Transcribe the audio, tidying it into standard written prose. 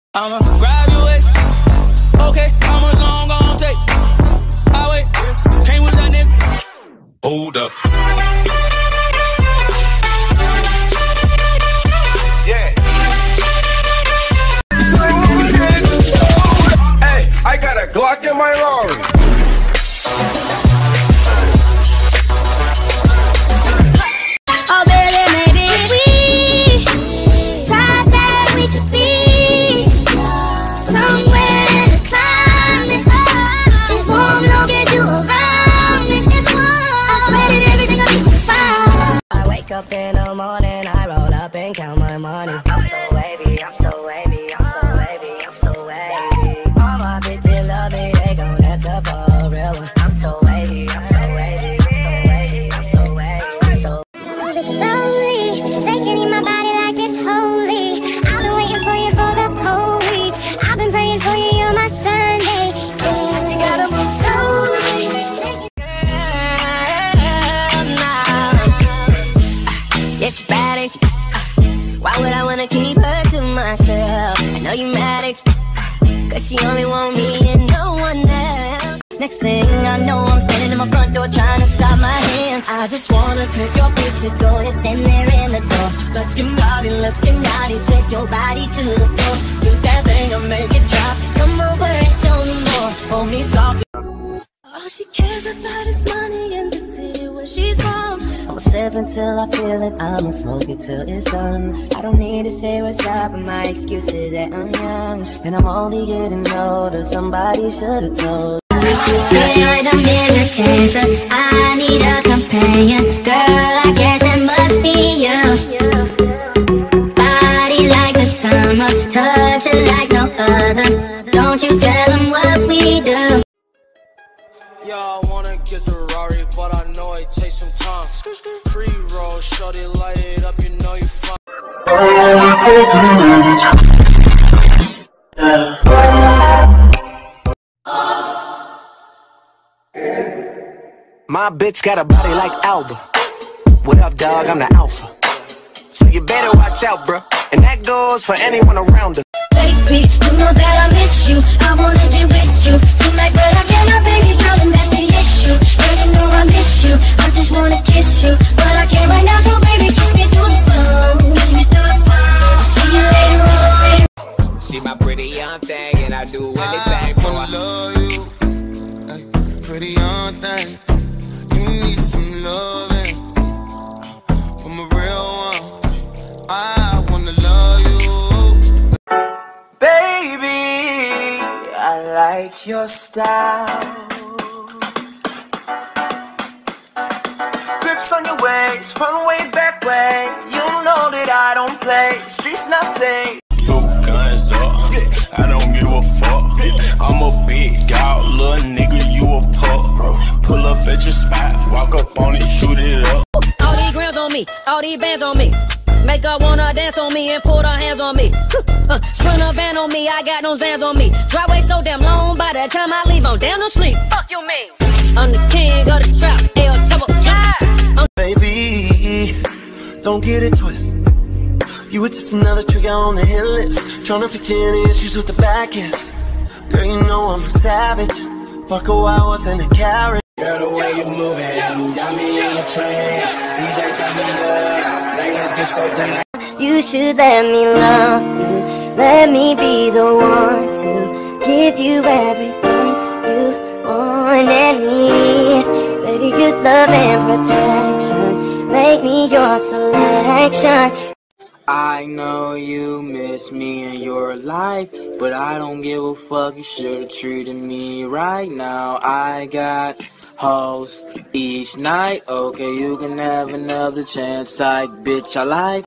I'ma graduate. Okay, how much long gon' take? I wait, came with that nigga. Hold up. Yeah. Hey, I got a Glock in my Rari. Oh baby, maybe we thought that we could be somewhere in the climate. It's warm, long as you around me. It's warm. I swear that everything I need is fine. I wake up in the morning, I roll up and count my money. I'm so wavy, I'm so wavy, I'm so wavy, I'm so wavy. All my bitches love me, they gon' answer for a real one. I'm so wavy, I'm so wavy, I'm so wavy, I'm so wavy, so. Slowly, taking in my body like it's holy. I've been waiting for you for the whole week. I've been praying for you, you're my Sunday. Yeah, you gotta move slowly. Yeah, she bad, ain't she? Why would I wanna keep her to myself? I know you mad, ain't you? Cause she only want me and no one else. Next thing I know, I'm standing in my front door trying to stop my hands. I just wanna take your picture, go and stand there in the door. Let's get naughty, take your body to the floor. Do that thing and make it drop. Come over and show me more, hold me soft. All she cares about is money in the city where she's from. I'ma sip until I feel it, I'ma smoke it till it's done. I don't need to say what's up, and my excuse is that I'm young. And I'm only getting older, somebody should've told. You're the music dancer, I need a companion. Girl, I guess that must be you. Body like the summer, touch it like no other. Don't you tell them what we do. Y'all wanna get the Rari, but I know it takes some time. Pre-roll, shorty, light it up, you know you fine. My bitch got a body like Alba. What up, dog? I'm the alpha. So you better watch out, bruh. And that goes for anyone around her. Baby, you know that I miss you. I wanna be with you tonight, but I cannot, baby girl, and that's the issue. Girl, you know I miss you. I just wanna kiss you, but I can't right now, so baby, kiss me through the phone. Kiss me through the phone. See you later on. She my pretty young thing, and I do anything for her. I love you, ay, pretty young thing. You need some loving from a real one. I wanna love you. Baby, I like your style. Grips on your waist, front way, back way. You know that I don't play, streets not safe. Two guns up, I don't give a fuck. I'm a big dog, little nigga, you a pup. Pull up at your spot, walk up on it, shoot it up. All these grams on me, all these bands on me. Make her wanna dance on me and put her hands on me. Sprint a van on me, I got no Zans on me. Driveway so damn long, by the time I leave, I'm down to sleep. Fuck you mean? I'm the king of the trap, L trouble, yeah. Baby, don't get it twisted. You were just another trigger on the hit list. Tryna fit in issues with the back is. Girl, you know I'm a savage. Fuck a while, was in a carriage. Girl, the way you moving, got me in a trance. DJ, turn me up, let's get so damn. You should let me love you. Let me be the one to give you everything you want and need. Baby, good love and protection. Make me your selection. I know you miss me in your life, but I don't give a fuck, you should've treated me right. Now I got hoes each night. Okay, you can have another chance, like bitch I like.